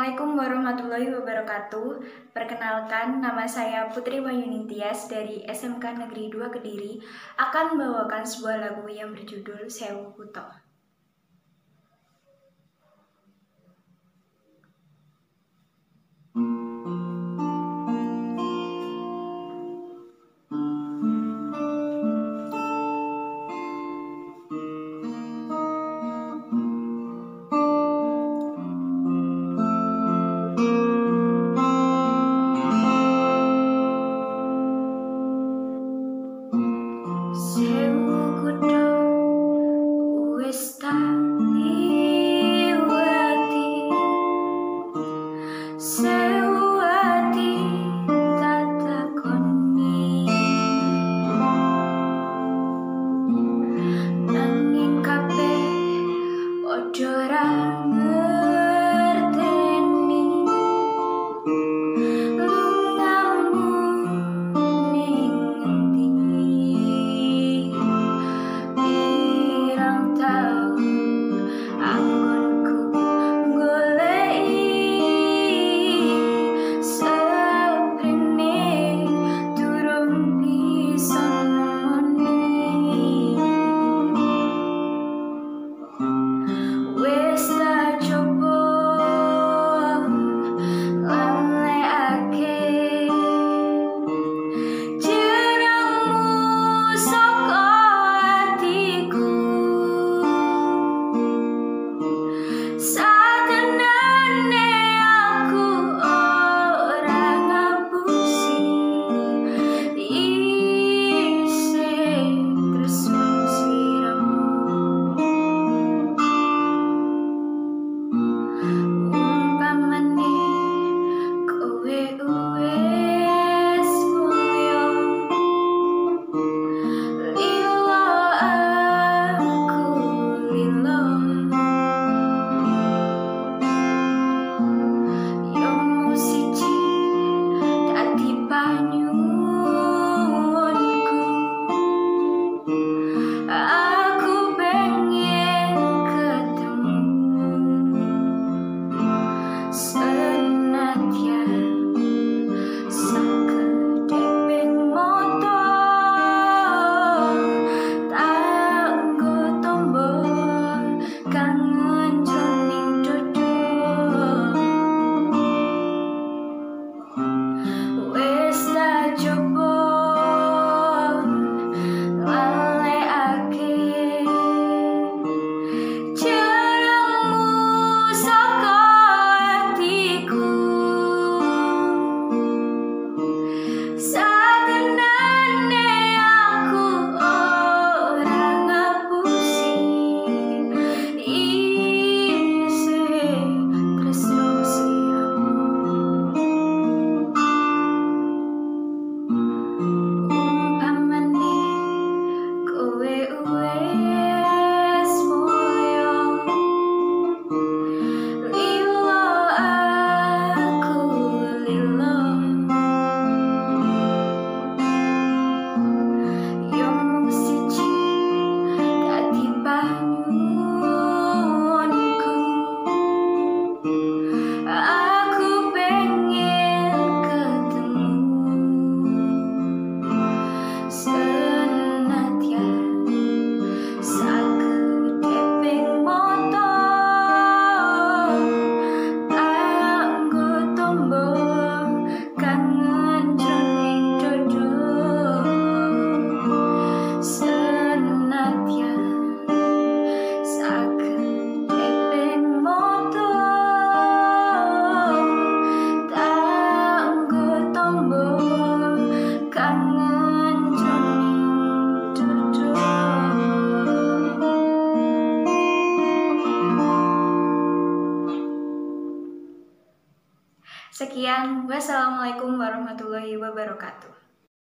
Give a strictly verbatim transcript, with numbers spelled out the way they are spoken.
Assalamualaikum warahmatullahi wabarakatuh. Perkenalkan, nama saya Putri Wahyuning Tiyas dari S M K N Negeri dua Kediri akan membawakan sebuah lagu yang berjudul Sewu Kuto. Sewu kuto wis tak liwati, sewu ati tak takoni, nanging kabeh padha ra ngerteni lungamu ning ngendi. Pirang taun anggonku goleki seprene durung bisa nemoni. Wis tak coba nglekake jenengmu saka atiku, satenane aku ora ngapusi isih tresno sliramu. Umpamane kowe wis mulya, lila aku lila, yomu siji dadi panyuwunku. Aku pengen ketemu senadyan sakedheping mata, tak nggo tombo kangen jroning dodo. Wis tak coba nglekake jenengmu saka atiku, satenane aku ora ngapusi isih tresno sliramu. Umpamane kowe wis mulya, lila aku lila, yomu siji dadi panyuwunku. Aku pengen ketemu senadyan sakedheping mata, tak nggo tombo kangen jroning dodo. Senadyan sakedheping mata, tak nggo tombo kangen jroning dodo. Sekian, wassalamualaikum warahmatullahi wabarakatuh.